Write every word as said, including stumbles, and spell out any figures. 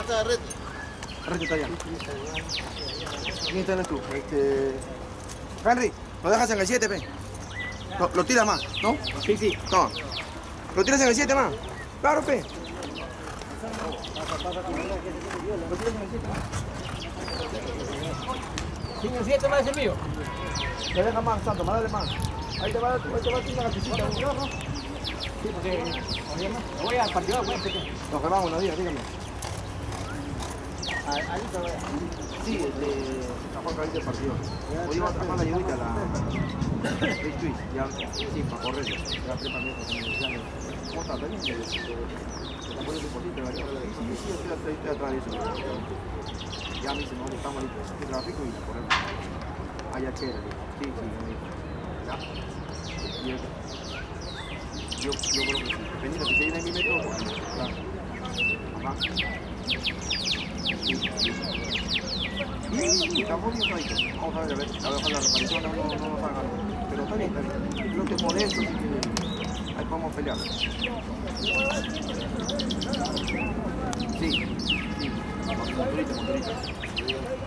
está Red. Red está allá. ¿Quién está en tú? Este... Henry, lo dejas en el siete, pe. Lo, lo tiras más, ¿no? Sí, sí. Toma. ¿Lo tiras en el siete más? Claro, pe. Lo tiras en el siete más. ¿Sin el siete más es el mío? Te deja más, Santo, más dale más. Ahí te va, ahí te va a tirar la piscina. Sí, porque... Me voy al partido, voy a hacer. Nos quemamos unos días, dígame. Ahí te voy. Sí, este... Está Juan Carlos del partido. Hoy iba a trabajar la ayudita, la... Rich Twist, ya, sí, para correr. Ya prepa mi hijo, ¿cómo está? ¿Está bien? ¿Te está poniendo un poquito? Sí, sí, sí, estoy estoy atrás de eso. Ya me dice, no, estamos ahorita. ¿Qué tráfico? Y la corremos. Ah, ya chévere. Sí, sí, ya me dijo. ¿Ya? Y eso. Yo, yo creo que sí. Dependiendo que se llene mi método, pues, claro. Ajá. Sí, sí. Y estamos bien ahorita. Vamos a ver, a ver, a ver, la reparación no, no, no nos hagan. Pero está bien, está bien. No te molesto, así que ahí podemos pelear. Sí, sí. Motorita, motorita.